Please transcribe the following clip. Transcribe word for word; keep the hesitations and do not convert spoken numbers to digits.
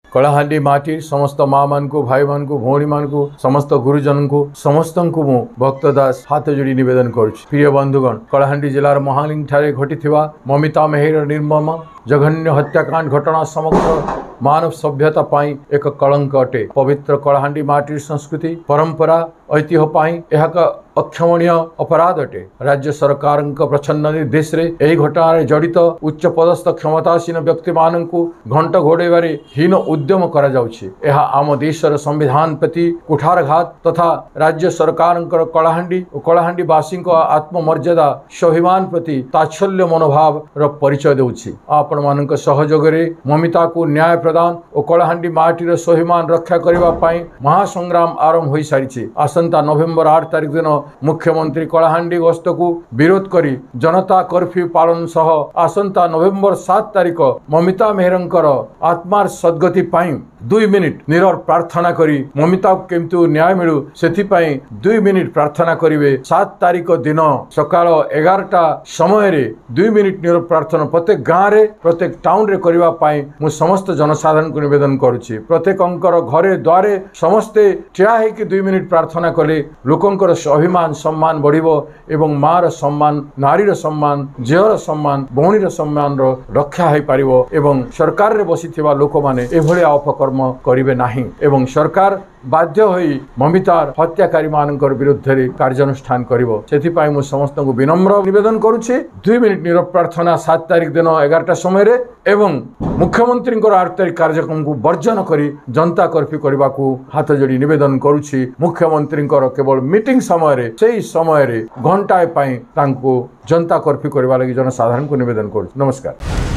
कलाहांडी माटी समस्त माँ मान को भाई मान को भौणी मान को समस्त गुरुजन को समस्त को मु भक्त दास हाथ जोड़ी निवेदन करुछि। प्रिय बंधुगण, कलाहांडी जिलार महालिंग ठारे घटिथिबा ममिता मेहेर निर्मम जघन्य हत्याकांड घटना समग्र मानव सभ्यता पाई एक कलंक अटे। पवित्र कलाहांडी माटी संस्कृति परंपरा ऐतिह्य पाई यह अक्षमणीय अपराध अटे। राज्य सरकार प्रच्छन्न निर्देश रे एही घटना जड़ित उच्च पदस्थ क्षमतासीन व्यक्ति मान घंट घोड़े हीन उद्यम करा जाउछि। यह आम देशर संविधान प्रति कुठारघात तथा राज्य सरकार कलाहांडी और कलाहांडी वासी आत्ममर्यादा स्वाभिमान प्रति ताच्छल्य मनोभाव र परिचय देउछि। आपण मानक सहयोग रे ममिता को न्याय प्रदान और कलाहांडी माटीर स्वाभिमान रक्षा करबा पई महासंग्राम आरंभ होई सारिछि। आसंता नवेम्बर आठ तारिख दिन मुख्यमंत्री कलाहांडी गस्त को विरोध करी जनता कर्फ्यू पालन सह आसंता नवेम्बर सात तारिख ममिता मेहरंकर आत्मार सद्गति पाई दुई मिनिट निरर प्रार्थना करी ममिता केमतु न्याय मिलू सेथि पाई दुई मिनिट प्रार्थना करिवे। सात तारिख दिन सकाळ एगारटा समय रे दुई मिनिट निरर प्रार्थना प्रत्येक गाँव रे प्रत्येक टाउन रे करबा पाई मु समस्त जनसाधारण को निवेदन करुछि। प्रत्येक अंकर घरे द्वारे समस्ते ठिया है कि दुई मिनिट प्रार्थना कले लोकंकर स्वाभिमान सम्मान बढ़िबो एवं मार सम्मान नारीर सम्मान झीर सम्मान भौणीर सम्मान रो रक्षा है पारिबो एवं सरकार रे बसिथिबा लोक माने एभଳି अपकर्म करिवे नाही एवं सरकार बाध्य होई ममितार हत्याकारी मानकर विरुद्ध रे कार्यानुष्ठान करिवो। सेथि पाई मु समस्त को विनम्र निवेदन करुछि। दुई मिनिट नीरव प्रार्थना सात तारिख दिन एगारटा समय रे एवं मुख्यमंत्री आठ तारिख कार्यक्रम को वर्जन करी जनता कर्फ्यू करबा को हाथ जोड़ी निवेदन करुछि। मुख्यमंत्री केवल मीटिंग समय रे सेही समय रे घंटाए पाई तांको जनता कर्फ्यू करबा लागि जनसाधारण को निवेदन करुछि। नमस्कार।